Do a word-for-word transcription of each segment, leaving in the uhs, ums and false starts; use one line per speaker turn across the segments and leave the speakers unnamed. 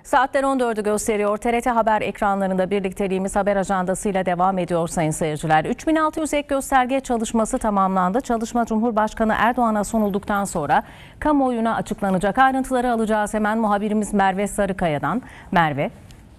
Saatler on dördü gösteriyor. T R T Haber ekranlarında birlikteliğimiz haber ajandasıyla devam ediyor sayın seyirciler. üç bin altı yüz ek gösterge çalışması tamamlandı. Çalışma Cumhurbaşkanı Erdoğan'a sunulduktan sonra kamuoyuna açıklanacak. Ayrıntıları alacağız hemen muhabirimiz Merve Sarıkaya'dan. Merve.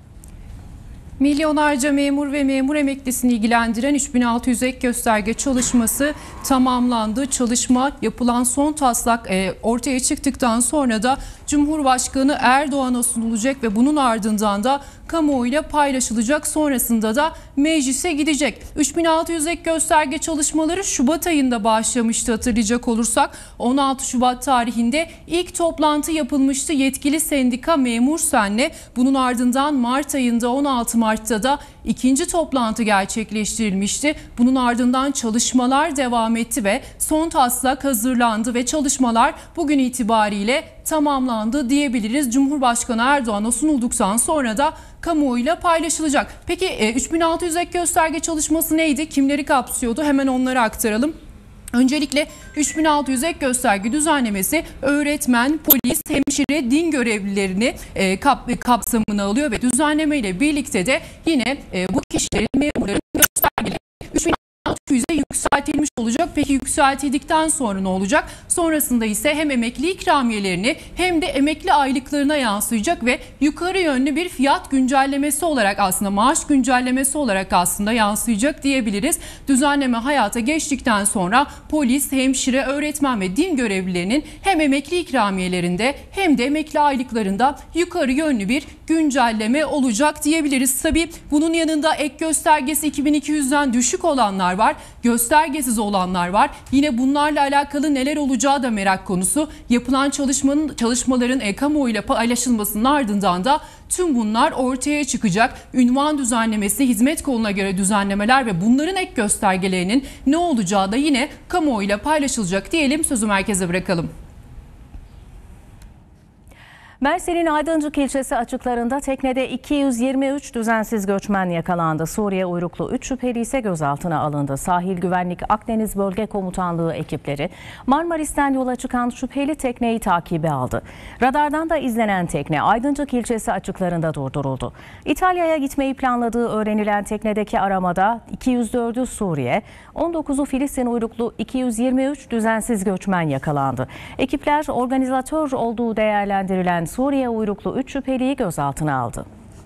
Milyonlarca memur ve memur emeklisini ilgilendiren üç bin altı yüz ek gösterge çalışması tamamlandı. Çalışma yapılan son taslak e, ortaya çıktıktan sonra da Cumhurbaşkanı Erdoğan'a sunulacak ve bunun ardından da kamuoyuyla paylaşılacak. Sonrasında da meclise gidecek. üç bin altı yüz ek gösterge çalışmaları Şubat ayında başlamıştı hatırlayacak olursak. on altı Şubat tarihinde ilk toplantı yapılmıştı yetkili sendika Memur Sen'le. Bunun ardından Mart ayında on altı Mart'ta da ikinci toplantı gerçekleştirilmişti. Bunun ardından çalışmalar devam etti ve son taslak hazırlandı ve çalışmalar bugün itibariyle tamamlandı diyebiliriz. Cumhurbaşkanı Erdoğan'a sunulduktan sonra da kamuoyuyla paylaşılacak. Peki üç bin altı yüz ek gösterge çalışması neydi? Kimleri kapsıyordu? Hemen onları aktaralım. Öncelikle üç bin altı yüz ek gösterge düzenlemesi öğretmen, polis, hemşire, din görevlilerini e, kap, kapsamına alıyor ve düzenleme ile birlikte de yine e, bu kişilerin, memurların göstergeleri üç bin altı yüze yükseltilmiş olacak. Peki yükseltildikten sonra ne olacak? Sonrasında ise hem emekli ikramiyelerini hem de emekli aylıklarına yansıyacak ve yukarı yönlü bir fiyat güncellemesi olarak aslında maaş güncellemesi olarak aslında yansıyacak diyebiliriz. Düzenleme hayata geçtikten sonra polis, hemşire, öğretmen ve din görevlilerinin hem emekli ikramiyelerinde hem de emekli aylıklarında yukarı yönlü bir güncelleme olacak diyebiliriz. Tabii bunun yanında ek göstergesi iki bin iki yüzden düşük olanlar var, göstergesiz olanlar var. Yine bunlarla alakalı neler olacağı da merak konusu. Yapılan çalışmanın çalışmaların e, kamuoyuyla paylaşılmasının ardından da tüm bunlar ortaya çıkacak. Ünvan düzenlemesi, hizmet koluna göre düzenlemeler ve bunların ek göstergelerinin ne olacağı da yine kamuoyuyla paylaşılacak diyelim. Sözü merkeze bırakalım.
Mersin'in Aydıncık ilçesi açıklarında teknede iki yüz yirmi üç düzensiz göçmen yakalandı. Suriye uyruklu üç şüpheli ise gözaltına alındı. Sahil Güvenlik Akdeniz Bölge Komutanlığı ekipleri Marmaris'ten yola çıkan şüpheli tekneyi takibe aldı. Radardan da izlenen tekne Aydıncık ilçesi açıklarında durduruldu. İtalya'ya gitmeyi planladığı öğrenilen teknedeki aramada iki yüz dördü Suriye, on dokuzu Filistin uyruklu iki yüz yirmi üç düzensiz göçmen yakalandı. Ekipler organizatör olduğu değerlendirilen Suriye uyruklu üç şüpheliyi gözaltına aldı.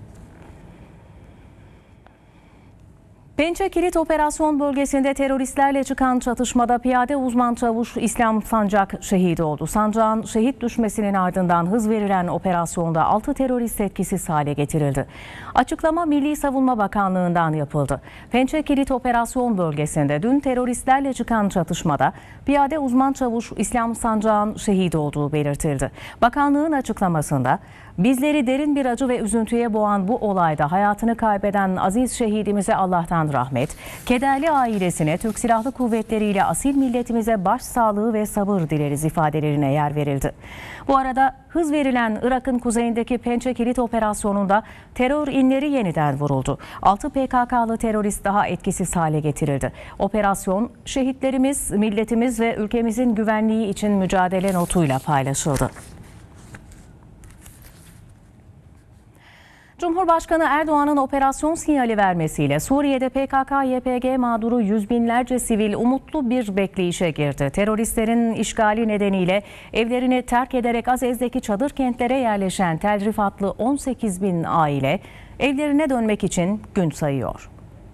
Pençe Kilit Operasyon Bölgesi'nde teröristlerle çıkan çatışmada piyade uzman çavuş İslam Sancak şehit oldu. Sancak'ın şehit düşmesinin ardından hız verilen operasyonda altı terörist etkisiz hale getirildi. Açıklama Milli Savunma Bakanlığı'ndan yapıldı. Pençe Kilit Operasyon Bölgesi'nde dün teröristlerle çıkan çatışmada piyade uzman çavuş İslam Sancak'ın şehit olduğu belirtildi. Bakanlığın açıklamasında bizleri derin bir acı ve üzüntüye boğan bu olayda hayatını kaybeden aziz şehidimize Allah'tan rahmet, kederli ailesine, Türk Silahlı Kuvvetleri ile asil milletimize başsağlığı ve sabır dileriz ifadelerine yer verildi. Bu arada hız verilen Irak'ın kuzeyindeki Pençe Kilit Operasyonu'nda terör inleri yeniden vuruldu. altı P K K'lı terörist daha etkisiz hale getirildi. Operasyon şehitlerimiz, milletimiz ve ülkemizin güvenliği için mücadele notuyla paylaşıldı. Cumhurbaşkanı Erdoğan'ın operasyon sinyali vermesiyle Suriye'de P K K Y P G mağduru yüz binlerce sivil umutlu bir bekleyişe girdi. Teröristlerin işgali nedeniyle evlerini terk ederek Azez'deki çadır kentlere yerleşen Tel Rifatlı on sekiz bin aile evlerine dönmek için gün sayıyor.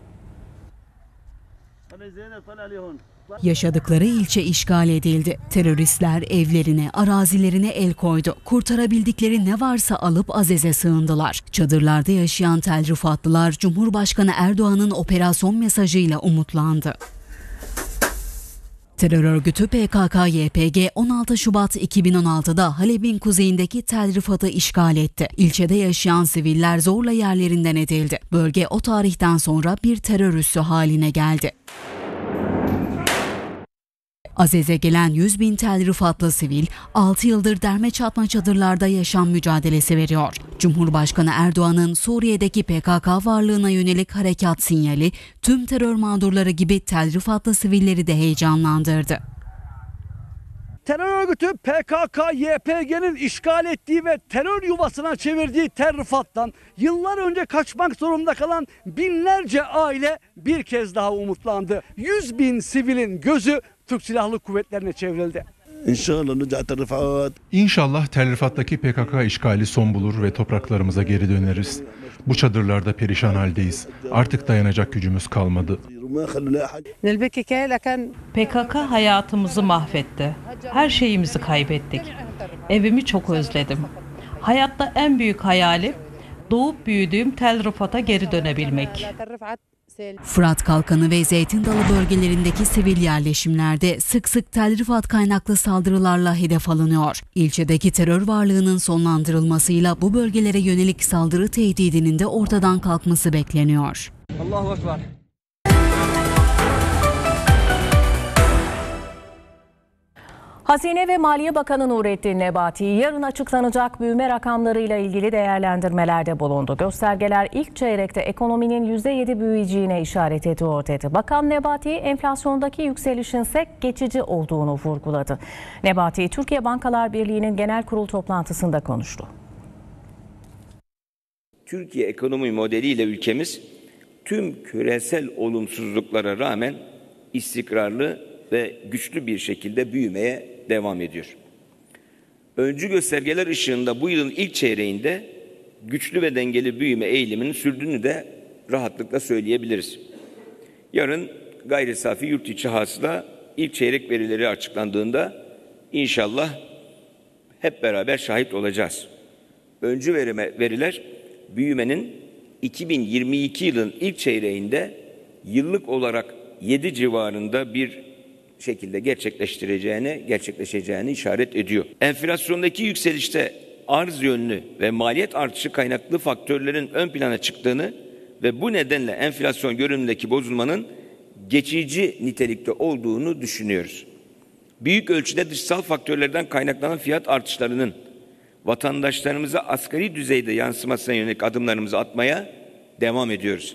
Yaşadıkları ilçe işgal edildi. Teröristler evlerine, arazilerine el koydu. Kurtarabildikleri ne varsa alıp Azez'e sığındılar. Çadırlarda yaşayan Tel Rifatlılar Cumhurbaşkanı Erdoğan'ın operasyon mesajıyla umutlandı. Terör örgütü P K K Y P G on altı Şubat iki bin on altıda Halep'in kuzeyindeki Tel Rifat'ı işgal etti. İlçede yaşayan siviller zorla yerlerinden edildi. Bölge o tarihten sonra bir terör üssü haline geldi. Azez'e gelen yüz bin Tel Rifatlı sivil altı yıldır derme çatma çadırlarda yaşam mücadelesi veriyor. Cumhurbaşkanı Erdoğan'ın Suriye'deki P K K varlığına yönelik harekat sinyali tüm terör mağdurları gibi Tel Rifatlı sivilleri de heyecanlandırdı.
Terör örgütü P K K Y P G'nin işgal ettiği ve terör yuvasına çevirdiği Tel Rifat'tan yıllar önce kaçmak zorunda kalan binlerce aile bir kez daha umutlandı. yüz bin sivilin gözü Türk Silahlı Kuvvetleri'ne çevrildi.
İnşallah nurca Tel Rifat.
İnşallah Tel Rifat'taki P K K işgali son bulur ve topraklarımıza geri döneriz. Bu çadırlarda perişan haldeyiz. Artık dayanacak gücümüz kalmadı.
P K K hayatımızı mahvetti. Her şeyimizi kaybettik. Evimi çok özledim. Hayatta en büyük hayalim doğup büyüdüğüm Tel Rifat'a geri dönebilmek.
Fırat Kalkanı ve Zeytin Dalı bölgelerindeki sivil yerleşimlerde sık sık Tel Rifat kaynaklı saldırılarla hedef alınıyor. İlçedeki terör varlığının sonlandırılmasıyla bu bölgelere yönelik saldırı tehdidinin de ortadan kalkması bekleniyor.
Allahu Ekber.
Hazine ve Maliye Bakanı Nurettin Nebati yarın açıklanacak büyüme rakamlarıyla ilgili değerlendirmelerde bulundu. Göstergeler ilk çeyrekte ekonominin yüzde yedi büyüyeceğine işaret ediyor dedi. Bakan Nebati enflasyondaki yükselişin ise geçici olduğunu vurguladı. Nebati Türkiye Bankalar Birliği'nin genel kurul toplantısında konuştu.
Türkiye ekonomi modeliyle ülkemiz tüm küresel olumsuzluklara rağmen istikrarlı ve güçlü bir şekilde büyümeye devam ediyor. Öncü göstergeler ışığında bu yılın ilk çeyreğinde güçlü ve dengeli büyüme eğiliminin sürdüğünü de rahatlıkla söyleyebiliriz. Yarın gayri safi yurt içi hasıla ilk çeyrek verileri açıklandığında inşallah hep beraber şahit olacağız. Öncü verime, veriler büyümenin iki bin yirmi iki yılın ilk çeyreğinde yıllık olarak yedi civarında bir şekilde gerçekleştireceğine, gerçekleşeceğini işaret ediyor. Enflasyondaki yükselişte arz yönlü ve maliyet artışı kaynaklı faktörlerin ön plana çıktığını ve bu nedenle enflasyon görünümündeki bozulmanın geçici nitelikte olduğunu düşünüyoruz. Büyük ölçüde dışsal faktörlerden kaynaklanan fiyat artışlarının vatandaşlarımıza asgari düzeyde yansımasına yönelik adımlarımızı atmaya devam ediyoruz.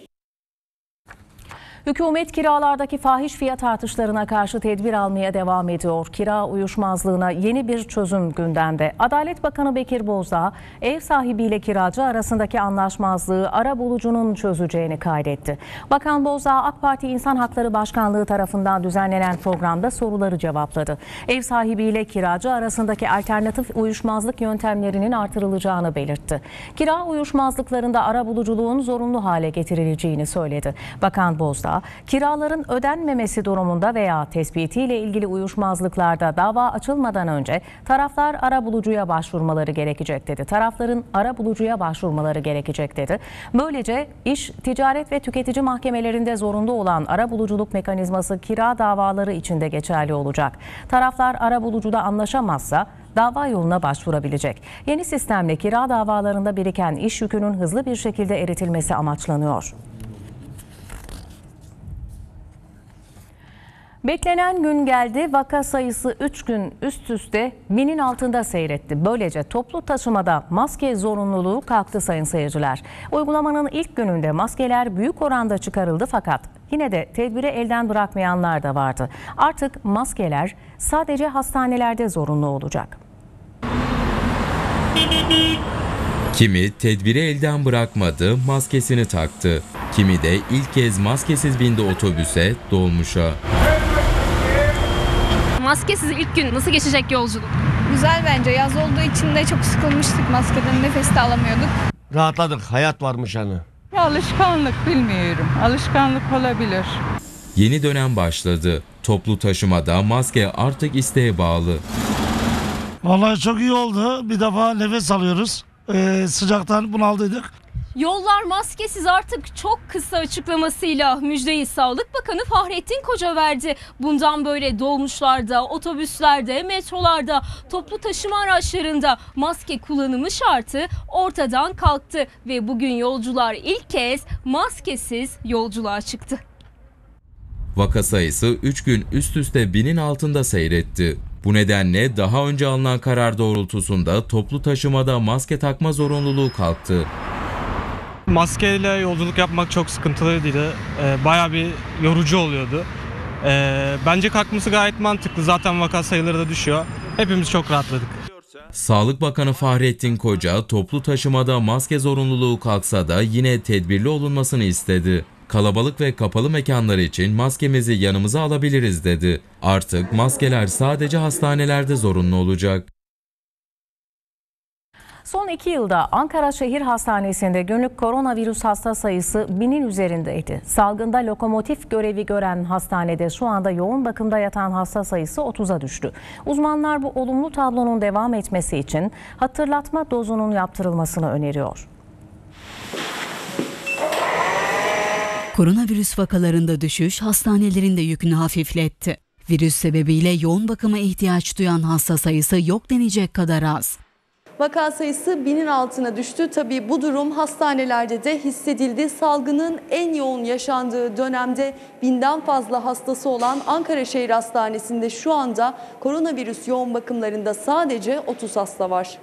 Hükümet kiralardaki fahiş fiyat artışlarına karşı tedbir almaya devam ediyor. Kira uyuşmazlığına yeni bir çözüm gündemde. Adalet Bakanı Bekir Bozdağ, ev sahibiyle kiracı arasındaki anlaşmazlığı arabulucunun çözeceğini kaydetti. Bakan Bozdağ, AK Parti İnsan Hakları Başkanlığı tarafından düzenlenen programda soruları cevapladı. Ev sahibiyle kiracı arasındaki alternatif uyuşmazlık yöntemlerinin artırılacağını belirtti. Kira uyuşmazlıklarında arabuluculuğun zorunlu hale getirileceğini söyledi. Bakan Bozdağ, kiraların ödenmemesi durumunda veya tespitiyle ilgili uyuşmazlıklarda dava açılmadan önce taraflar arabulucuya başvurmaları gerekecek dedi. Tarafların arabulucuya başvurmaları gerekecek dedi. Böylece iş, ticaret ve tüketici mahkemelerinde zorunlu olan arabuluculuk mekanizması kira davaları için de geçerli olacak. Taraflar arabulucuda anlaşamazsa dava yoluna başvurabilecek. Yeni sistemle kira davalarında biriken iş yükünün hızlı bir şekilde eritilmesi amaçlanıyor. Beklenen gün geldi. Vaka sayısı üç gün üst üste binin altında seyretti. Böylece toplu taşımada maske zorunluluğu kalktı sayın seyirciler. Uygulamanın ilk gününde maskeler büyük oranda çıkarıldı fakat yine de tedbiri elden bırakmayanlar da vardı. Artık maskeler sadece hastanelerde zorunlu olacak.
Kimi tedbiri elden bırakmadı, maskesini taktı. Kimi de ilk kez maskesiz bindi otobüse, dolmuşa.
Maskesiz ilk gün nasıl geçecek yolculuk?
Güzel bence. Yaz olduğu için de çok sıkılmıştık. Maskeden nefes de alamıyorduk.
Rahatladık. Hayat varmış hani.
Alışkanlık bilmiyorum. Alışkanlık olabilir.
Yeni dönem başladı. Toplu taşımada maske artık isteğe bağlı.
Vallahi çok iyi oldu. Bir defa nefes alıyoruz. Ee, sıcaktan bunaldıydık.
Yollar maskesiz artık çok kısa açıklamasıyla müjdeyi Sağlık Bakanı Fahrettin Koca verdi. Bundan böyle dolmuşlarda, otobüslerde, metrolarda, toplu taşıma araçlarında maske kullanımı şartı ortadan kalktı ve bugün yolcular ilk kez maskesiz yolculuğa çıktı.
Vaka sayısı üç gün üst üste binin altında seyretti. Bu nedenle daha önce alınan karar doğrultusunda toplu taşımada maske takma zorunluluğu kalktı.
Maskeyle yolculuk yapmak çok sıkıntılıydı. Bayağı bir yorucu oluyordu. Ee, bence kalkması gayet mantıklı. Zaten vaka sayıları da düşüyor. Hepimiz çok rahatladık.
Sağlık Bakanı Fahrettin Koca toplu taşımada maske zorunluluğu kalksa da yine tedbirli olunmasını istedi. Kalabalık ve kapalı mekanlar için maskemizi yanımıza alabiliriz dedi. Artık maskeler sadece hastanelerde zorunlu olacak.
Son iki yılda Ankara Şehir Hastanesi'nde günlük koronavirüs hasta sayısı binin üzerindeydi. Salgında lokomotif görevi gören hastanede şu anda yoğun bakımda yatan hasta sayısı otuza düştü. Uzmanlar bu olumlu tablonun devam etmesi için hatırlatma dozunun yaptırılmasını öneriyor.
Koronavirüs vakalarında düşüş hastanelerin de yükünü hafifletti. Virüs sebebiyle yoğun bakıma ihtiyaç duyan hasta sayısı yok denecek kadar az.
Vaka sayısı binin altına düştü. Tabii bu durum hastanelerde de hissedildi. Salgının en yoğun yaşandığı dönemde binden fazla hastası olan Ankara Şehir Hastanesi'nde şu anda koronavirüs yoğun bakımlarında sadece otuz hasta var.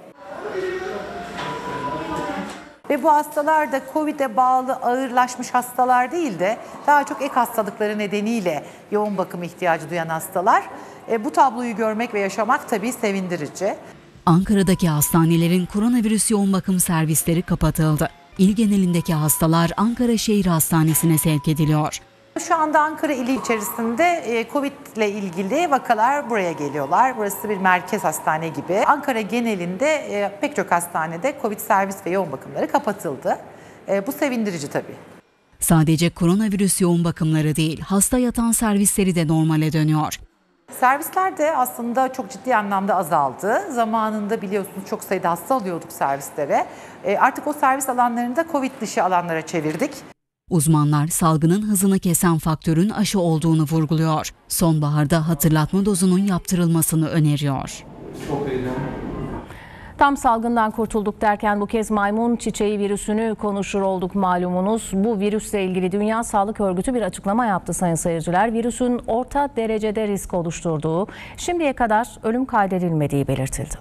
Ve bu hastalar da Covid'e bağlı ağırlaşmış hastalar değil de daha çok ek hastalıkları nedeniyle yoğun bakım ihtiyacı duyan hastalar. E, bu tabloyu görmek ve yaşamak tabii sevindirici.
Ankara'daki hastanelerin koronavirüs yoğun bakım servisleri kapatıldı. İl genelindeki hastalar Ankara Şehir Hastanesi'ne sevk ediliyor.
Şu anda Ankara ili içerisinde Covid ile ilgili vakalar buraya geliyorlar. Burası bir merkez hastane gibi. Ankara genelinde pek çok hastanede Covid servis ve yoğun bakımları kapatıldı. Bu sevindirici tabii.
Sadece koronavirüs yoğun bakımları değil, hasta yatan servisleri de normale dönüyor.
Servisler de aslında çok ciddi anlamda azaldı. Zamanında biliyorsunuz çok sayıda hasta alıyorduk servislere. Artık o servis alanlarını da Covid dışı alanlara çevirdik.
Uzmanlar salgının hızını kesen faktörün aşı olduğunu vurguluyor. Sonbaharda hatırlatma dozunun yaptırılmasını öneriyor.
Çok heyecanlı.
Tam salgından kurtulduk derken bu kez maymun çiçeği virüsünü konuşur olduk malumunuz. Bu virüsle ilgili Dünya Sağlık Örgütü bir açıklama yaptı sayın seyirciler. Virüsün orta derecede risk oluşturduğu, şimdiye kadar ölüm kaydedilmediği belirtildi.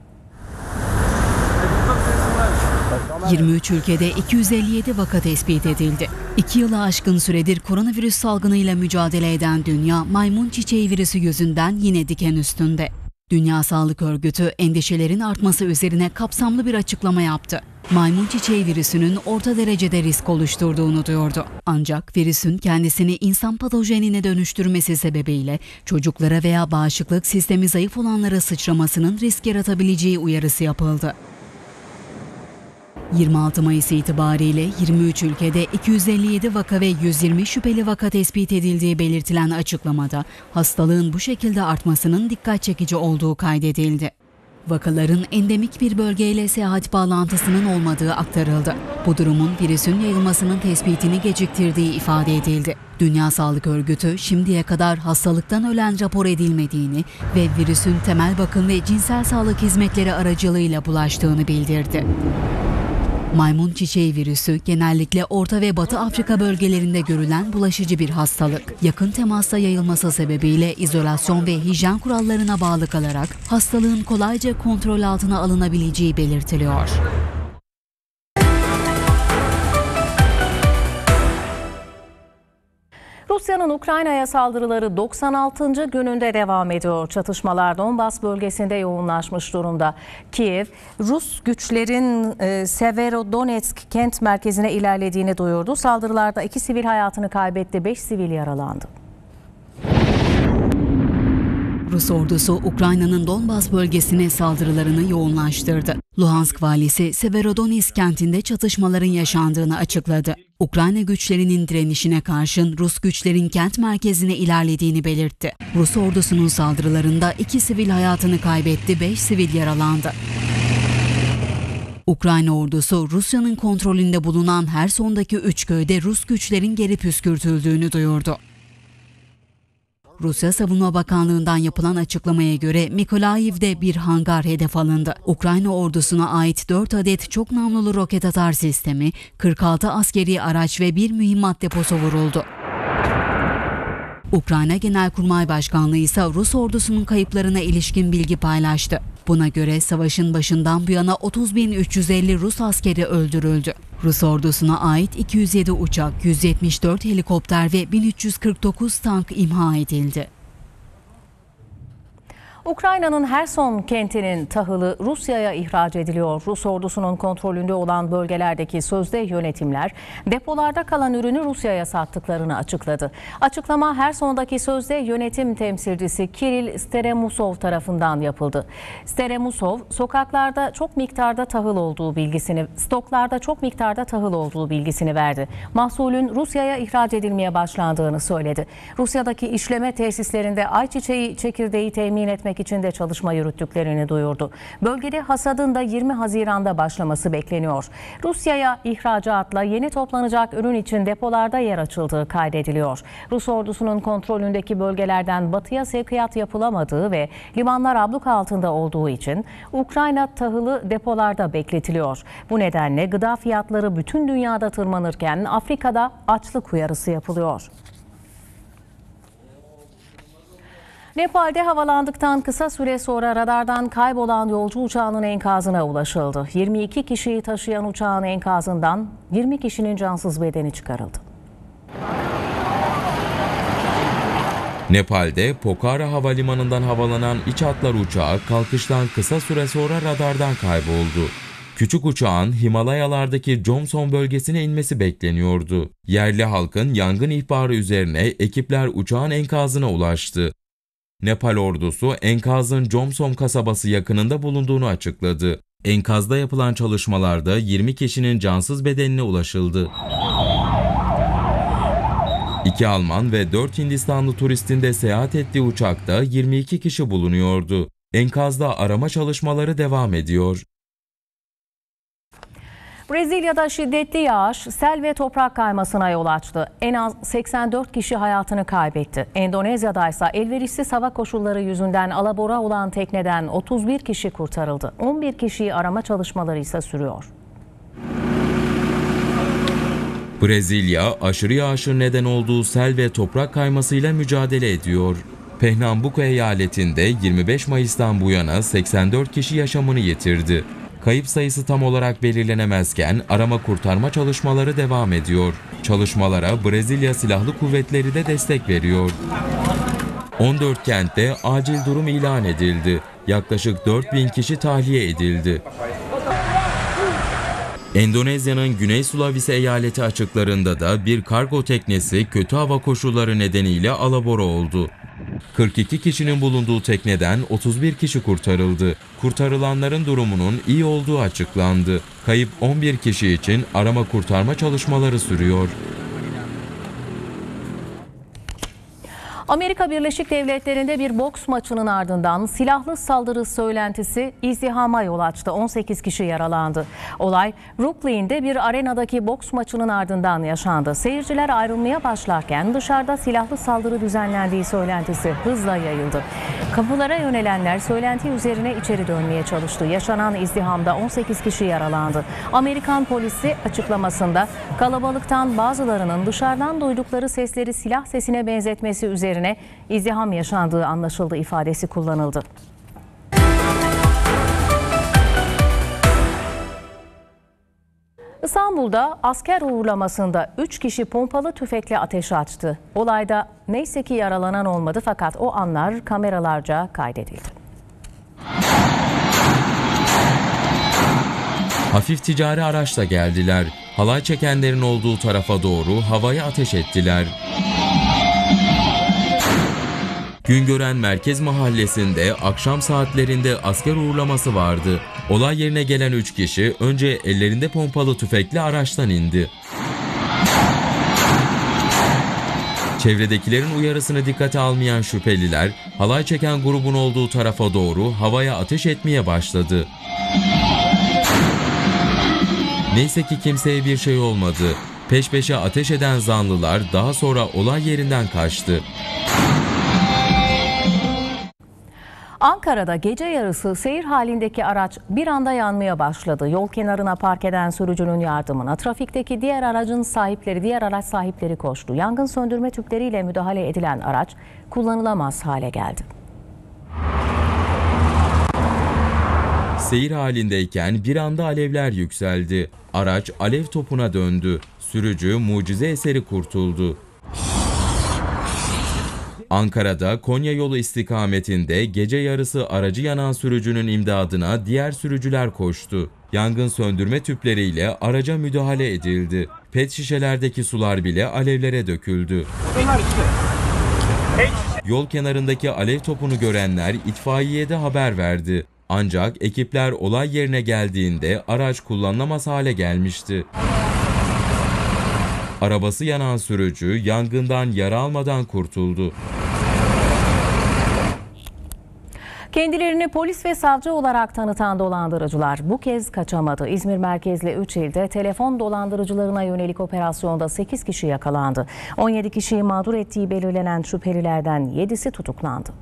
yirmi üç ülkede iki yüz elli yedi vaka tespit edildi. İki yılı aşkın süredir koronavirüs salgınıyla mücadele eden dünya, maymun çiçeği virüsü yüzünden yine diken üstünde. Dünya Sağlık Örgütü endişelerin artması üzerine kapsamlı bir açıklama yaptı. Maymun çiçeği virüsünün orta derecede risk oluşturduğunu duyurdu. Ancak virüsün kendisini insan patojenine dönüştürmesi sebebiyle çocuklara veya bağışıklık sistemi zayıf olanlara sıçramasının risk yaratabileceği uyarısı yapıldı. yirmi altı Mayıs itibariyle yirmi üç ülkede iki yüz elli yedi vaka ve yüz yirmi şüpheli vaka tespit edildiği belirtilen açıklamada hastalığın bu şekilde artmasının dikkat çekici olduğu kaydedildi. Vakaların endemik bir bölgeyle seyahat bağlantısının olmadığı aktarıldı. Bu durumun virüsün yayılmasının tespitini geciktirdiği ifade edildi. Dünya Sağlık Örgütü şimdiye kadar hastalıktan ölen rapor edilmediğini ve virüsün temel bakım ve cinsel sağlık hizmetleri aracılığıyla bulaştığını bildirdi. Maymun çiçeği virüsü genellikle Orta ve Batı Afrika bölgelerinde görülen bulaşıcı bir hastalık. Yakın temasla yayılması sebebiyle izolasyon ve hijyen kurallarına bağlı kalarak hastalığın kolayca kontrol altına alınabileceği belirtiliyor.
Rusya'nın Ukrayna'ya saldırıları doksan altıncı gününde devam ediyor. Çatışmalar Donbas bölgesinde yoğunlaşmış durumda. Kiev, Rus güçlerin e, Severodonetsk kent merkezine ilerlediğini duyurdu. Saldırılarda iki sivil hayatını kaybetti, beş sivil yaralandı.
Rus ordusu Ukrayna'nın Donbas bölgesine saldırılarını yoğunlaştırdı. Luhansk valisi Severodonetsk kentinde çatışmaların yaşandığını açıkladı. Ukrayna güçlerinin direnişine karşın Rus güçlerin kent merkezine ilerlediğini belirtti. Rus ordusunun saldırılarında iki sivil hayatını kaybetti, beş sivil yaralandı. Ukrayna ordusu Rusya'nın kontrolünde bulunan Herson'daki üç köyde Rus güçlerin geri püskürtüldüğünü duyurdu. Rusya Savunma Bakanlığı'ndan yapılan açıklamaya göre Mykolaiev'de bir hangar hedef alındı. Ukrayna ordusuna ait dört adet çok namlulu roket atar sistemi, kırk altı askeri araç ve bir mühimmat deposu vuruldu. Ukrayna Genelkurmay Başkanlığı ise Rus ordusunun kayıplarına ilişkin bilgi paylaştı. Buna göre savaşın başından bu yana otuz bin üç yüz elli Rus askeri öldürüldü. Rus ordusuna ait iki yüz yedi uçak, yüz yetmiş dört helikopter ve bin üç yüz kırk dokuz tank imha edildi.
Ukrayna'nın Herson kentinin tahılı Rusya'ya ihraç ediliyor. Rus ordusunun kontrolünde olan bölgelerdeki sözde yönetimler depolarda kalan ürünü Rusya'ya sattıklarını açıkladı. Açıklama Herson'daki sözde yönetim temsilcisi Kiril Steremusov tarafından yapıldı. Steremusov, sokaklarda çok miktarda tahıl olduğu bilgisini, stoklarda çok miktarda tahıl olduğu bilgisini verdi. Mahsulün Rusya'ya ihraç edilmeye başlandığını söyledi. Rusya'daki işleme tesislerinde ayçiçeği çekirdeği temin etmek için de çalışma yürüttüklerini duyurdu. Bölgede hasadın da yirmi Haziran'da başlaması bekleniyor. Rusya'ya ihracatla yeni toplanacak ürün için depolarda yer açıldığı kaydediliyor. Rus ordusunun kontrolündeki bölgelerden batıya sevkiyat yapılamadığı ve limanlar abluka altında olduğu için Ukrayna tahılı depolarda bekletiliyor. Bu nedenle gıda fiyatları bütün dünyada tırmanırken Afrika'da açlık uyarısı yapılıyor. Nepal'de havalandıktan kısa süre sonra radardan kaybolan yolcu uçağının enkazına ulaşıldı. yirmi iki kişiyi taşıyan uçağın enkazından yirmi kişinin cansız bedeni çıkarıldı.
Nepal'de Pokhara Havalimanı'ndan havalanan İç Hatlar uçağı kalkıştan kısa süre sonra radardan kayboldu. Küçük uçağın Himalayalardaki Jomsom bölgesine inmesi bekleniyordu. Yerli halkın yangın ihbarı üzerine ekipler uçağın enkazına ulaştı. Nepal ordusu enkazın Jomsom kasabası yakınında bulunduğunu açıkladı. Enkazda yapılan çalışmalarda yirmi kişinin cansız bedenine ulaşıldı. İki Alman ve dört Hindistanlı turistin de seyahat ettiği uçakta yirmi iki kişi bulunuyordu. Enkazda arama çalışmaları devam ediyor.
Brezilya'da şiddetli yağış, sel ve toprak kaymasına yol açtı. En az seksen dört kişi hayatını kaybetti. Endonezya'da ise elverişsiz hava koşulları yüzünden alabora olan tekneden otuz bir kişi kurtarıldı. on bir kişiyi arama çalışmaları ise sürüyor.
Brezilya, aşırı yağışın neden olduğu sel ve toprak kaymasıyla mücadele ediyor. Pernambuco eyaletinde yirmi beş Mayıs'tan bu yana seksen dört kişi yaşamını yitirdi. Kayıp sayısı tam olarak belirlenemezken arama kurtarma çalışmaları devam ediyor. Çalışmalara Brezilya Silahlı Kuvvetleri de destek veriyor. on dört kentte acil durum ilan edildi. Yaklaşık dört bin kişi tahliye edildi. Endonezya'nın Güney Sulawesi eyaleti açıklarında da bir kargo teknesi kötü hava koşulları nedeniyle alabora oldu. kırk iki kişinin bulunduğu tekneden otuz bir kişi kurtarıldı. Kurtarılanların durumunun iyi olduğu açıklandı. Kayıp on bir kişi için arama kurtarma çalışmaları sürüyor.
Amerika Birleşik Devletleri'nde bir boks maçının ardından silahlı saldırı söylentisi izdihama yol açtı. on sekiz kişi yaralandı. Olay Brooklyn'de bir arenadaki boks maçının ardından yaşandı. Seyirciler ayrılmaya başlarken dışarıda silahlı saldırı düzenlendiği söylentisi hızla yayıldı. Kapılara yönelenler söylenti üzerine içeri dönmeye çalıştı. Yaşanan izdihamda on sekiz kişi yaralandı. Amerikan polisi açıklamasında kalabalıktan bazılarının dışarıdan duydukları sesleri silah sesine benzetmesi üzerine izdiham yaşandığı anlaşıldı ifadesi kullanıldı. İstanbul'da asker uğurlamasında üç kişi pompalı tüfekle ateş açtı. Olayda neyse ki yaralanan olmadı fakat o anlar kameralarca kaydedildi.
Hafif ticari araçla geldiler. Halay çekenlerin olduğu tarafa doğru havaya ateş ettiler. Güngören Merkez Mahallesi'nde akşam saatlerinde asker uğurlaması vardı. Olay yerine gelen üç kişi önce ellerinde pompalı tüfekle araçtan indi. Çevredekilerin uyarısını dikkate almayan şüpheliler, halay çeken grubun olduğu tarafa doğru havaya ateş etmeye başladı. Neyse ki kimseye bir şey olmadı. Peş peşe ateş eden zanlılar daha sonra olay yerinden kaçtı.
Ankara'da gece yarısı seyir halindeki araç bir anda yanmaya başladı. Yol kenarına park eden sürücünün yardımına trafikteki diğer aracın sahipleri, diğer araç sahipleri koştu. Yangın söndürme tüpleriyle müdahale edilen araç kullanılamaz hale geldi.
Seyir halindeyken bir anda alevler yükseldi. Araç alev topuna döndü. Sürücü mucize eseri kurtuldu. Ankara'da Konya yolu istikametinde gece yarısı aracı yanan sürücünün imdadına diğer sürücüler koştu. Yangın söndürme tüpleriyle araca müdahale edildi. Pet şişelerdeki sular bile alevlere döküldü. Yol kenarındaki alev topunu görenler itfaiyeye haber verdi. Ancak ekipler olay yerine geldiğinde araç kullanılamaz hale gelmişti. Arabası yanan sürücü yangından yara almadan kurtuldu.
Kendilerini polis ve savcı olarak tanıtan dolandırıcılar bu kez kaçamadı. İzmir merkezli üç ilde telefon dolandırıcılarına yönelik operasyonda sekiz kişi yakalandı. on yedi kişiyi mağdur ettiği belirlenen şüphelilerden yedisi tutuklandı.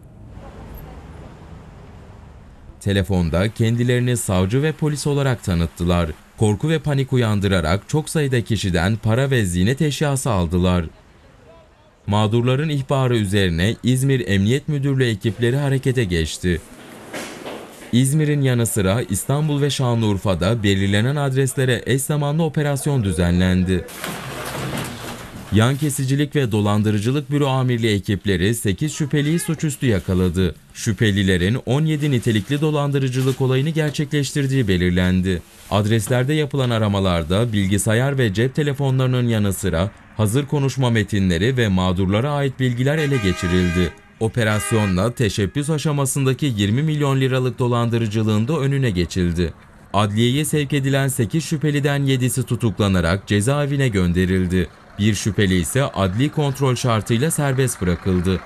Telefonda kendilerini savcı ve polis olarak tanıttılar. Korku ve panik uyandırarak çok sayıda kişiden para ve ziynet eşyası aldılar. Mağdurların ihbarı üzerine İzmir Emniyet Müdürlüğü ekipleri harekete geçti. İzmir'in yanı sıra İstanbul ve Şanlıurfa'da belirlenen adreslere eş zamanlı operasyon düzenlendi. Yan kesicilik ve dolandırıcılık büro amirliği ekipleri sekiz şüpheliyi suçüstü yakaladı. Şüphelilerin on yedi nitelikli dolandırıcılık olayını gerçekleştirdiği belirlendi. Adreslerde yapılan aramalarda bilgisayar ve cep telefonlarının yanı sıra hazır konuşma metinleri ve mağdurlara ait bilgiler ele geçirildi. Operasyonla teşebbüs aşamasındaki yirmi milyon liralık dolandırıcılığın da önüne geçildi. Adliyeye sevk edilen sekiz şüpheliden yedisi tutuklanarak cezaevine gönderildi. Bir şüpheli ise adli kontrol şartıyla serbest bırakıldı.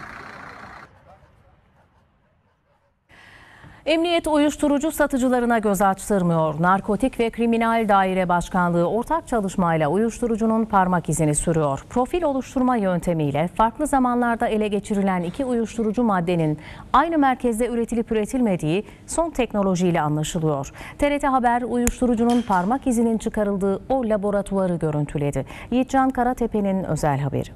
Emniyet uyuşturucu satıcılarına göz açtırmıyor. Narkotik ve Kriminal Daire Başkanlığı ortak çalışmayla uyuşturucunun parmak izini sürüyor. Profil oluşturma yöntemiyle farklı zamanlarda ele geçirilen iki uyuşturucu maddenin aynı merkezde üretilip üretilmediği son teknolojiyle anlaşılıyor. T R T Haber uyuşturucunun parmak izinin çıkarıldığı o laboratuvarı görüntüledi. Yiğitcan Karatepe'nin özel haberi.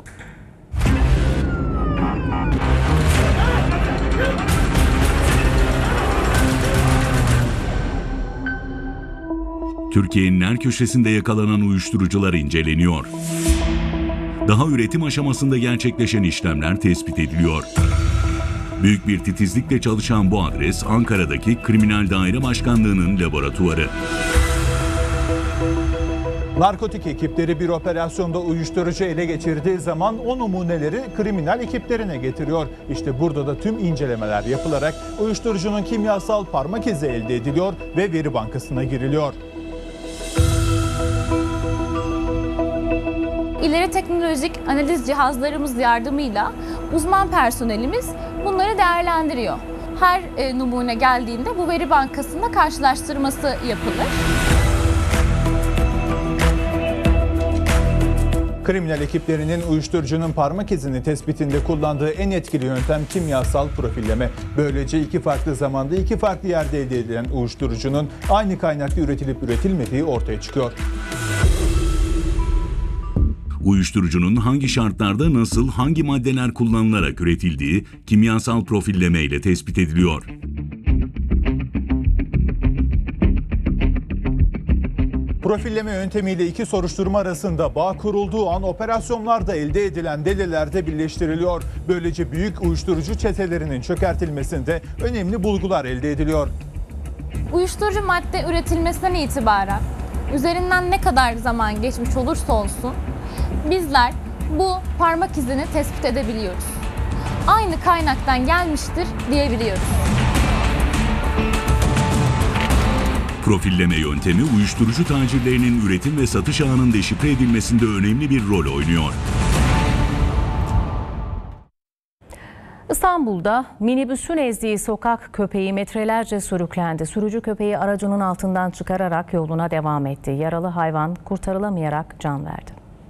Türkiye'nin her köşesinde yakalanan uyuşturucular inceleniyor. Daha üretim aşamasında gerçekleşen işlemler tespit ediliyor. Büyük bir titizlikle çalışan bu adres Ankara'daki Kriminal Daire Başkanlığı'nın laboratuvarı.
Narkotik ekipleri bir operasyonda uyuşturucu ele geçirdiği zaman o numuneleri kriminal ekiplerine getiriyor. İşte burada da tüm incelemeler yapılarak uyuşturucunun kimyasal parmak izi elde ediliyor ve veri bankasına giriliyor.
İleri teknolojik analiz cihazlarımız yardımıyla uzman personelimiz bunları değerlendiriyor. Her e, numune geldiğinde bu veri bankasında karşılaştırması yapılır.
Kriminal ekiplerinin uyuşturucunun parmak izini tespitinde kullandığı en etkili yöntem kimyasal profilleme. Böylece iki farklı zamanda iki farklı yerde elde edilen uyuşturucunun aynı kaynakta üretilip üretilmediği ortaya çıkıyor.
Uyuşturucunun hangi şartlarda nasıl, hangi maddeler kullanılarak üretildiği kimyasal profilleme ile tespit ediliyor.
Profilleme yöntemiyle iki soruşturma arasında bağ kurulduğu an operasyonlarda elde edilen deliller de birleştiriliyor. Böylece büyük uyuşturucu çetelerinin çökertilmesinde önemli bulgular elde ediliyor.
Uyuşturucu madde üretilmesinden itibaren üzerinden ne kadar zaman geçmiş olursa olsun bizler bu parmak izini tespit edebiliyoruz. Aynı kaynaktan gelmiştir diyebiliyoruz.
Profilleme yöntemi uyuşturucu tacirlerinin üretim ve satış ağının deşifre edilmesinde önemli bir rol oynuyor.
İstanbul'da minibüsün ezdiği sokak köpeği metrelerce sürüklendi. Sürücü köpeği aracının altından çıkararak yoluna devam etti. Yaralı hayvan kurtarılamayarak can verdi.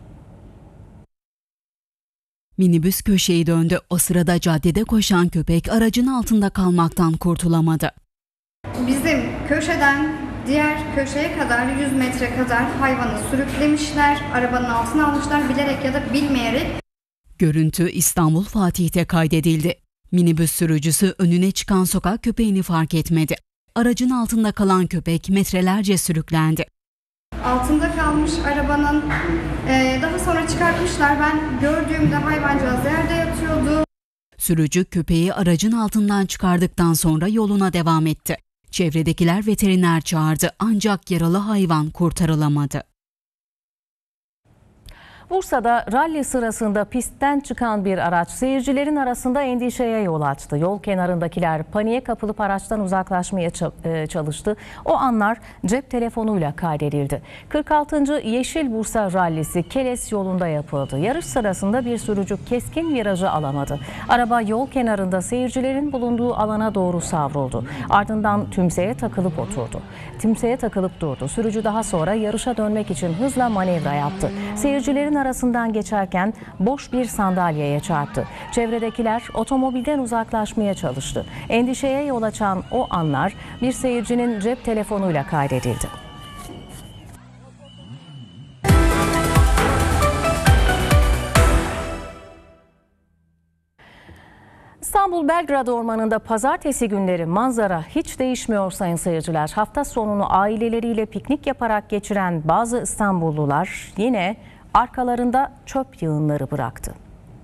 Minibüs köşeyi döndü. O sırada caddede koşan köpek aracın altında kalmaktan kurtulamadı.
Bizim köşeden diğer köşeye kadar yüz metre kadar hayvanı sürüklemişler, arabanın altına almışlar bilerek ya da bilmeyerek.
Görüntü İstanbul Fatih'te kaydedildi. Minibüs sürücüsü önüne çıkan sokak köpeğini fark etmedi. Aracın altında kalan köpek metrelerce sürüklendi.
Altında kalmış arabanın, e, daha sonra çıkartmışlar. Ben gördüğümde hayvancağız yerde yatıyordu.
Sürücü köpeği aracın altından çıkardıktan sonra yoluna devam etti. Çevredekiler veteriner çağırdı ancak yaralı hayvan kurtarılamadı.
Bursa'da ralli sırasında pistten çıkan bir araç seyircilerin arasında endişeye yol açtı. Yol kenarındakiler paniğe kapılıp araçtan uzaklaşmaya çalıştı. O anlar cep telefonuyla kaydedildi. kırk altıncı Yeşil Bursa Rallisi Keles yolunda yapıldı. Yarış sırasında bir sürücü keskin virajı alamadı. Araba yol kenarında seyircilerin bulunduğu alana doğru savruldu. Ardından tümseye takılıp oturdu. Tümseye takılıp durdu. Sürücü daha sonra yarışa dönmek için hızla manevra yaptı. Seyircilerin arasından geçerken boş bir sandalyeye çarptı. Çevredekiler otomobilden uzaklaşmaya çalıştı. Endişeye yol açan o anlar bir seyircinin cep telefonuyla kaydedildi. İstanbul Belgrad Ormanı'nda pazartesi günleri manzara hiç değişmiyor sayın seyirciler. Hafta sonunu aileleriyle piknik yaparak geçiren bazı İstanbullular yine arkalarında çöp yığınları bıraktı.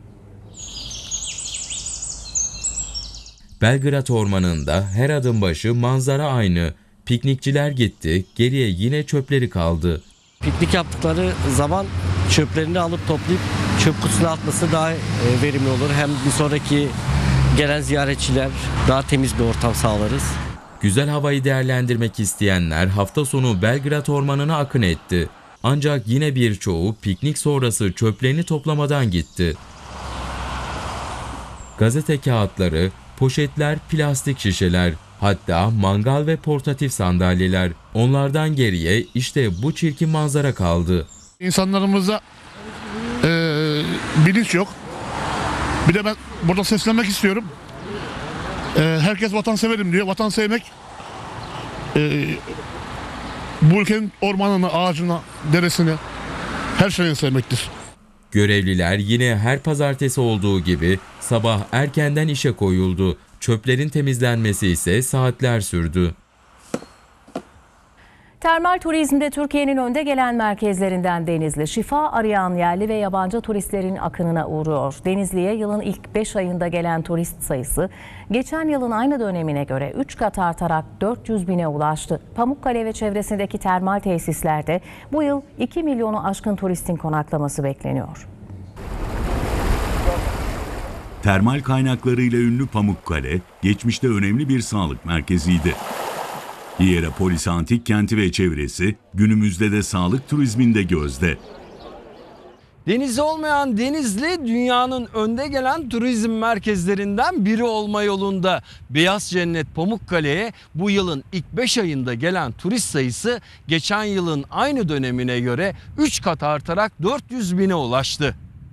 Belgrad Ormanı'nda her adım başı manzara aynı. Piknikçiler gitti, geriye yine çöpleri kaldı.
Piknik yaptıkları zaman çöplerini alıp toplayıp çöp kutusuna atması daha verimli olur. Hem bir sonraki gelen ziyaretçiler daha temiz bir ortam sağlarız.
Güzel havayı değerlendirmek isteyenler hafta sonu Belgrad Ormanı'na akın etti. Ancak yine birçoğu piknik sonrası çöplerini toplamadan gitti. Gazete kağıtları, poşetler, plastik şişeler, hatta mangal ve portatif sandalyeler. Onlardan geriye işte bu çirkin manzara kaldı.
İnsanlarımızda e, bilinç yok. Bir de ben burada seslenmek istiyorum. E, herkes vatanseverim diyor. Vatan sevmek e, bu ülkenin ormanını, ağacını, deresini, her şeyini sevmektir.
Görevliler yine her pazartesi olduğu gibi sabah erkenden işe koyuldu. Çöplerin temizlenmesi ise saatler sürdü.
Termal turizmde Türkiye'nin önde gelen merkezlerinden Denizli, şifa arayan yerli ve yabancı turistlerin akınına uğruyor. Denizli'ye yılın ilk beş ayında gelen turist sayısı geçen yılın aynı dönemine göre üç kat artarak dört yüz bine ulaştı. Pamukkale ve çevresindeki termal tesislerde bu yıl iki milyonu aşkın turistin konaklaması bekleniyor.
Termal kaynaklarıyla ünlü Pamukkale, geçmişte önemli bir sağlık merkeziydi. Hierapolis Antik Kenti ve çevresi günümüzde de sağlık turizminde gözde.
Denizi olmayan Denizli dünyanın önde gelen turizm merkezlerinden biri olma yolunda. Beyaz Cennet Pamukkale'ye bu yılın ilk beş ayında gelen turist sayısı geçen yılın aynı dönemine göre üç kat artarak dört yüz bine ulaştı.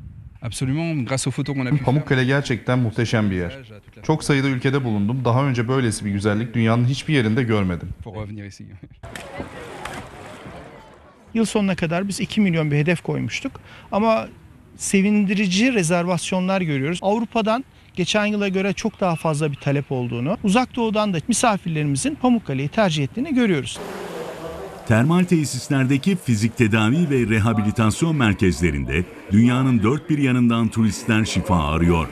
Pamukkale gerçekten muhteşem bir yer. Çok sayıda ülkede bulundum. Daha önce böylesi bir güzellik dünyanın hiçbir yerinde görmedim.
Yıl sonuna kadar biz iki milyon bir hedef koymuştuk. Ama sevindirici rezervasyonlar görüyoruz. Avrupa'dan geçen yıla göre çok daha fazla bir talep olduğunu, Uzak Doğu'dan da misafirlerimizin Pamukkale'yi tercih ettiğini görüyoruz.
Termal tesislerdeki fizik tedavi ve rehabilitasyon merkezlerinde dünyanın dört bir yanından turistler şifa arıyor.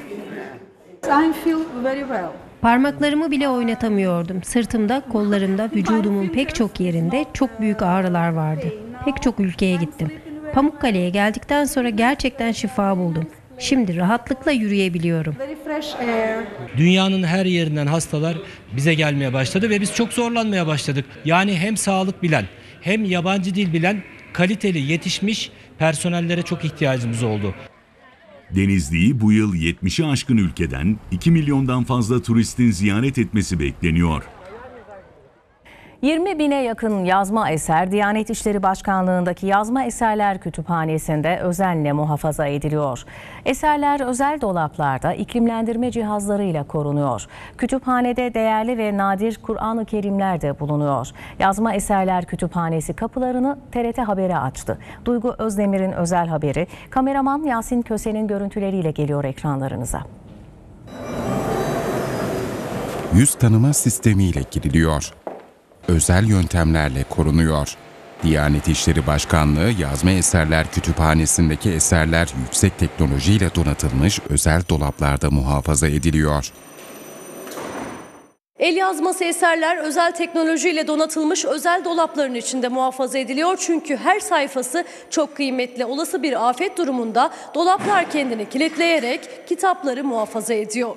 Parmaklarımı bile oynatamıyordum. Sırtımda, kollarımda, vücudumun pek çok yerinde çok büyük ağrılar vardı. Pek çok ülkeye gittim. Pamukkale'ye geldikten sonra gerçekten şifa buldum. Şimdi rahatlıkla yürüyebiliyorum.
Dünyanın her yerinden hastalar bize gelmeye başladı ve biz çok zorlanmaya başladık. Yani hem sağlık bilen hem yabancı dil bilen kaliteli yetişmiş personellere çok ihtiyacımız oldu.
Denizli'yi bu yıl yetmişi aşkın ülkeden iki milyondan fazla turistin ziyaret etmesi bekleniyor.
yirmi bine yakın yazma eser Diyanet İşleri Başkanlığı'ndaki Yazma Eserler Kütüphanesi'nde özenle muhafaza ediliyor. Eserler özel dolaplarda iklimlendirme cihazlarıyla korunuyor. Kütüphanede değerli ve nadir Kur'an-ı Kerimler de bulunuyor. Yazma Eserler Kütüphanesi kapılarını T R T Haber'e açtı. Duygu Özdemir'in özel haberi, kameraman Yasin Köse'nin görüntüleriyle geliyor ekranlarınıza.
Yüz tanıma sistemiyle giriliyor.
özel yöntemlerle korunuyor. Diyanet İşleri Başkanlığı Yazma Eserler Kütüphanesi'ndeki eserler yüksek teknolojiyle donatılmış özel dolaplarda muhafaza ediliyor.
El yazması eserler özel teknolojiyle donatılmış özel dolapların içinde muhafaza ediliyor. Çünkü her sayfası çok kıymetli. Olası bir afet durumunda dolaplar kendini kilitleyerek kitapları muhafaza ediyor.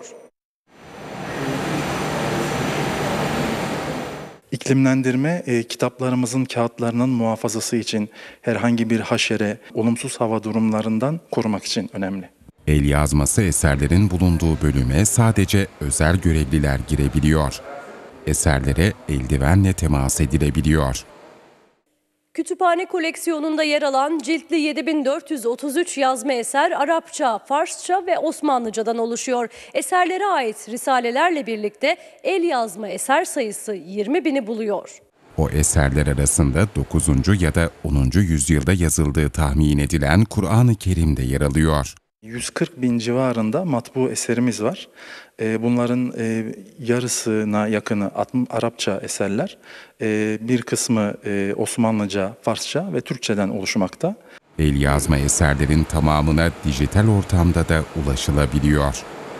İklimlendirme e, kitaplarımızın kağıtlarının muhafazası için herhangi bir haşere, olumsuz hava durumlarından korumak için önemli.
El yazması eserlerin bulunduğu bölüme sadece özel görevliler girebiliyor. Eserlere eldivenle temas edilebiliyor.
Kütüphane koleksiyonunda yer alan ciltli yedi bin dört yüz otuz üç yazma eser Arapça, Farsça ve Osmanlıcadan oluşuyor. Eserlere ait risalelerle birlikte el yazma eser sayısı yirmi bini buluyor.
O eserler arasında dokuzuncu ya da onuncu yüzyılda yazıldığı tahmin edilen Kur'an-ı Kerim de yer alıyor.
yüz kırk bin civarında matbu eserimiz var. Bunların yarısına yakını Arapça eserler, bir kısmı Osmanlıca, Farsça ve Türkçeden oluşmakta.
El yazma eserlerin tamamına dijital ortamda da ulaşılabiliyor.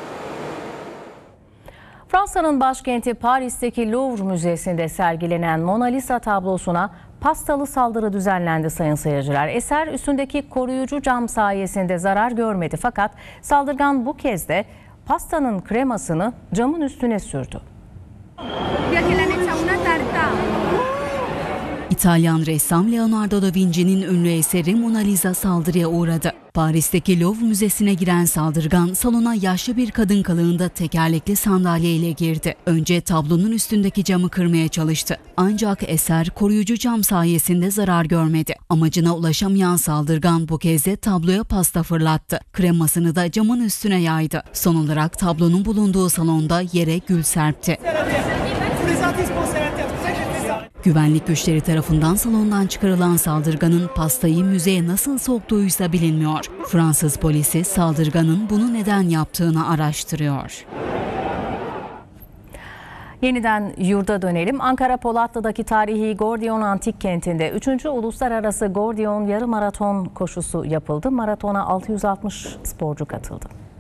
Fransa'nın başkenti Paris'teki Louvre Müzesi'nde sergilenen Mona Lisa tablosuna pastalı saldırı düzenlendi sayın seyirciler. Eser üstündeki koruyucu cam sayesinde zarar görmedi fakat saldırgan bu kez de pastanın kremasını camın üstüne sürdü.
İtalyan ressam Leonardo da Vinci'nin ünlü eseri Mona Lisa saldırıya uğradı. Paris'teki Louvre Müzesi'ne giren saldırgan salona yaşlı bir kadın kılığında tekerlekli sandalyeyle girdi. Önce tablonun üstündeki camı kırmaya çalıştı. Ancak eser koruyucu cam sayesinde zarar görmedi. Amacına ulaşamayan saldırgan bu kez de tabloya pasta fırlattı. Kremasını da camın üstüne yaydı. Son olarak tablonun bulunduğu salonda yere gül serpti. Güvenlik güçleri tarafından salondan çıkarılan saldırganın pastayı müzeye nasıl soktuysa bilinmiyor. Fransız polisi saldırganın bunu neden yaptığını araştırıyor.
Yeniden yurda dönelim. Ankara Polatlı'daki tarihi Gordiyon Antik Kenti'nde üçüncü Uluslararası Gordiyon Yarım Maraton koşusu yapıldı. Maratona altı yüz altmış sporcu katıldı.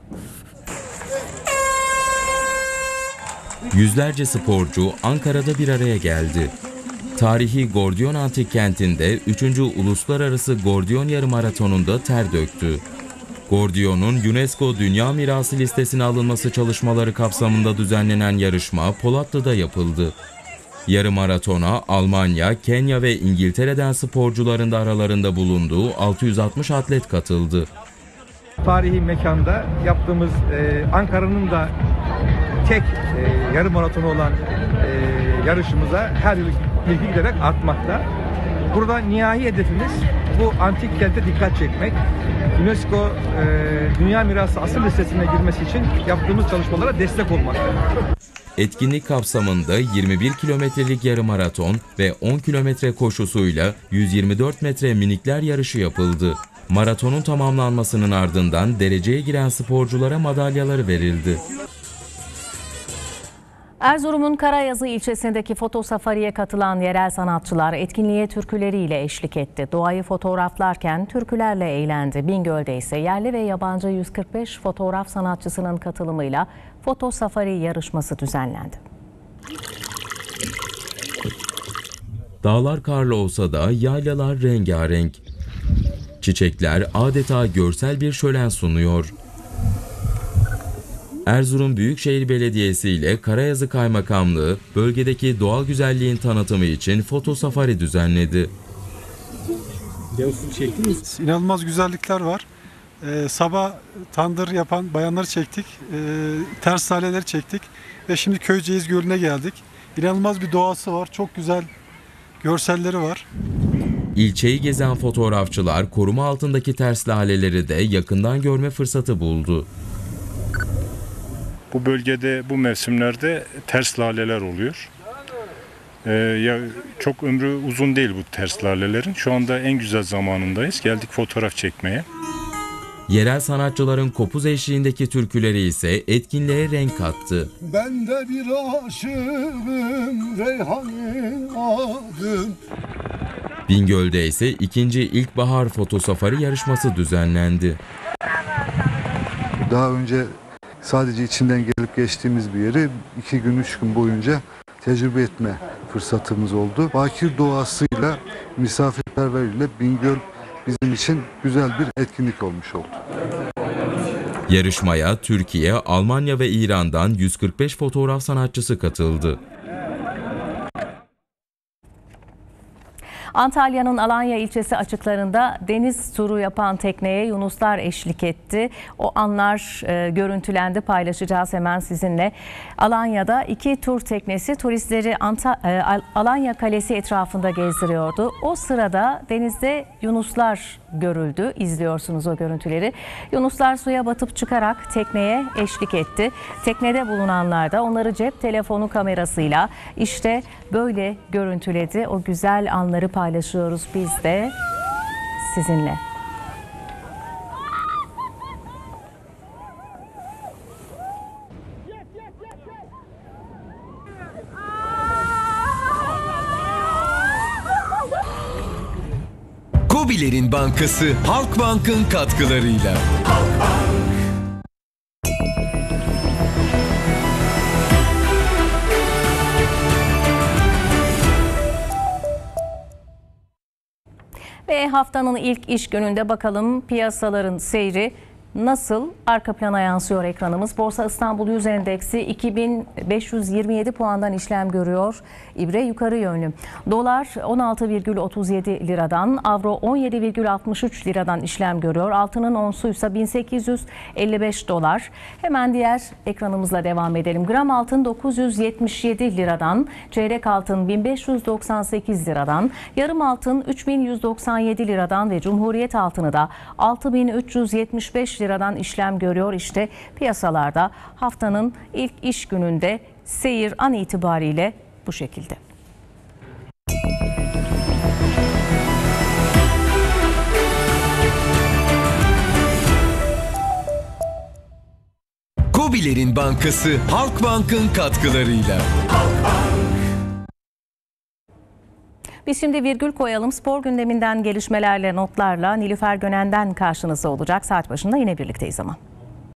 Yüzlerce sporcu Ankara'da bir araya geldi. Tarihi Gordiyon Antik Kenti'nde üçüncü Uluslararası Gordiyon Yarım Maratonu'nda ter döktü. Gordiyon'un UNESCO Dünya Mirası listesine alınması çalışmaları kapsamında düzenlenen yarışma Polatlı'da yapıldı. Yarım maratona Almanya, Kenya ve İngiltere'den sporcuların da aralarında bulunduğu altı yüz altmış atlet katıldı.
Tarihi mekanda yaptığımız e, Ankara'nın da tek e, yarım maratonu olan e, yarışımıza her yıl ilgi giderek artmakta. Burada nihai hedefimiz bu antik kente dikkat çekmek. UNESCO e, Dünya Mirası asıl listesine girmesi için yaptığımız çalışmalara destek olmakta.
Etkinlik kapsamında yirmi bir kilometrelik yarım maraton ve on kilometre koşusuyla yüz yirmi dört metre minikler yarışı yapıldı. Maratonun tamamlanmasının ardından dereceye giren sporculara madalyaları verildi.
Erzurum'un Karayazı ilçesindeki foto safariye katılan yerel sanatçılar etkinliğe türküleriyle eşlik etti. Doğayı fotoğraflarken türkülerle eğlendi. Bingöl'de ise yerli ve yabancı yüz kırk beş fotoğraf sanatçısının katılımıyla foto safari yarışması düzenlendi.
Dağlar karlı olsa da yaylalar rengarenk. Çiçekler adeta görsel bir şölen sunuyor. Erzurum Büyükşehir Belediyesi ile Karayazı Kaymakamlığı bölgedeki doğal güzelliğin tanıtımı için foto safari düzenledi.
İnanılmaz güzellikler var. Ee, sabah tandır yapan bayanları çektik, ee, ters saleleri çektik ve şimdi Köyceğiz Gölü'ne geldik. İnanılmaz bir doğası var, çok güzel görselleri var.
İlçeyi gezen fotoğrafçılar koruma altındaki ters laleleri de yakından görme fırsatı buldu.
Bu bölgede bu mevsimlerde ters laleler oluyor. Ee, ya çok ömrü uzun değil bu ters lalelerin. Şu anda en güzel zamanındayız. Geldik fotoğraf çekmeye.
Yerel sanatçıların kopuz eşliğindeki türküleri ise etkinliğe renk kattı.
Ben de bir aşığım, Reyhan'ın adım.
Bingöl'de ise ikinci İlkbahar Foto Safari yarışması düzenlendi.
Daha önce sadece içinden gelip geçtiğimiz bir yeri iki gün, üç gün boyunca tecrübe etme fırsatımız oldu. Bakir doğasıyla, misafirperverliğiyle Bingöl bizim için güzel bir etkinlik olmuş oldu.
Yarışmaya Türkiye, Almanya ve İran'dan yüz kırk beş fotoğraf sanatçısı katıldı.
Antalya'nın Alanya ilçesi açıklarında deniz turu yapan tekneye yunuslar eşlik etti. O anlar e, görüntülendi, paylaşacağız hemen sizinle. Alanya'da iki tur teknesi turistleri Anta, e, Alanya Kalesi etrafında gezdiriyordu. O sırada denizde yunuslar görüldü. İzliyorsunuz o görüntüleri. Yunuslar suya batıp çıkarak tekneye eşlik etti. Teknede bulunanlar da onları cep telefonu kamerasıyla işte böyle görüntüledi. O güzel anları paylaşıyoruz biz de sizinle.
KOBİ'lerin bankası Halkbank'ın katkılarıyla.
Ve haftanın ilk iş gününde bakalım piyasaların seyri nasıl? Arka plana yansıyor ekranımız. Borsa İstanbul Yüz Endeksi iki bin beş yüz yirmi yedi puandan işlem görüyor. İbre yukarı yönlü. Dolar on altı virgül otuz yedi liradan, avro on yedi virgül altmış üç liradan işlem görüyor. Altının onsu ise bin sekiz yüz elli beş dolar. Hemen diğer ekranımızla devam edelim. Gram altın dokuz yüz yetmiş yedi liradan, çeyrek altın bin beş yüz doksan sekiz liradan, yarım altın üç bin yüz doksan yedi liradan ve Cumhuriyet altını da altı bin üç yüz yetmiş beş liradan işlem görüyor. İşte piyasalarda haftanın ilk iş gününde seyir an itibariyle bu şekilde.
KOBİ'lerin bankası Halkbank'ın katkılarıyla.
Biz şimdi virgül koyalım. Spor gündeminden gelişmelerle, notlarla Nilüfer Gönen'den karşınızda olacak. Saat başında yine birlikteyiz ama.